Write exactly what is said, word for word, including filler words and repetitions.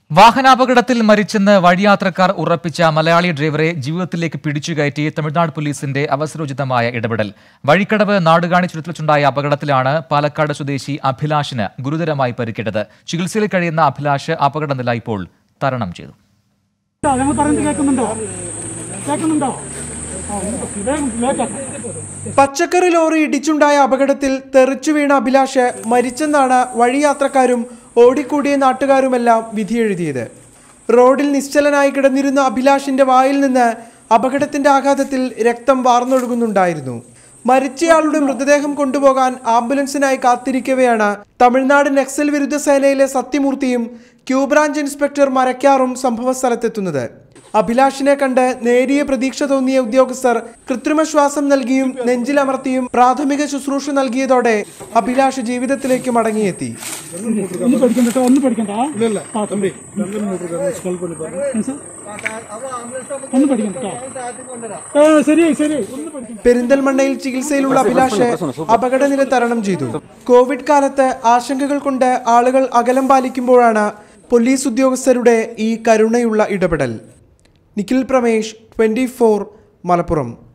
വാഹനാപകടത്തിൽ മരിച്ചെന്ന് വഴിയാത്രക്കാർ ഉറപ്പിച്ച മലയാളി ഡ്രൈവറെ ജീവിതത്തിലേക്ക് പിടിച്ചുകയറ്റി തമിഴ്നാട് പോലീസിന്റെ അവസരോചിതമായ ഇടപെടൽ. വഴിക്കടവ് നാടുകാണി ചുരത്തിലുണ്ടായ അപകടത്തിലാണ് പാലക്കാട് സ്വദേശി അഭിലാഷിന് ഗുരുതരമായി പരിക്കേറ്റത്. ചികിത്സയിൽ കഴിയുന്ന അഭിലാഷ് അപകടനില ഇപ്പോൾ തരണം ചെയ്തു. പച്ചക്കറി ലോറി ഇടിച്ചുണ്ടായ അപകടത്തിൽ തെറിച്ചു വീണ അഭിലാഷ് മരിച്ചെന്നാണ് വഴിയാത്രക്കാരും ഓടിക്കൂടിയ നാട്ടുകാരുമെല്ലാം വിധിയെഴുതിയത്. റോഡിൽ നിശ്ചലനായി കിടന്നിരുന്ന അഭിലാഷിന്റെ വായിൽ നിന്ന് അപകടത്തിന്റെ ആഘാതത്തിൽ രക്തം വാർന്നൊഴുകുന്നുണ്ടായിരുന്നു. മരിച്ചയാളുടെ മൃതദേഹം കൊണ്ടുപോകാൻ ആംബുലൻസിനായി കാത്തിരിക്കവെയാണ് തമിഴ്നാട് നക്സൽ വിരുദ്ധ സേനയിലെ സത്യമൂർത്തിയും ക്യൂ ബ്രാഞ്ച് ഇൻസ്പെക്ടർ മരക്കാറും സംഭവസ്ഥലത്തെത്തുന്നത്. അഭിലാഷിനെ കണ്ട് നേരിയ പ്രതീക്ഷ തോന്നിയ ഉദ്യോഗസ്ഥർ കൃത്രിമ ശ്വാസം നൽകിയും നെഞ്ചിലമർത്തിയും പ്രാഥമിക ശുശ്രൂഷ നൽകിയതോടെ അഭിലാഷ് ജീവിതത്തിലേക്ക് മടങ്ങിയെത്തി. പെരിന്തൽമണ്ണയിൽ ചികിത്സയിലുള്ള അഭിലാഷ് അപകടനില തരണം ചെയ്തു. കോവിഡ് കാലത്ത് ആശങ്കകൾ കൊണ്ട് ആളുകൾ അകലം പാലിക്കുമ്പോഴാണ് പോലീസ് ഉദ്യോഗസ്ഥരുടെ ഈ കരുണയുള്ള ഇടപെടൽ. Nikhil Pramesh, twenty four, Malappuram.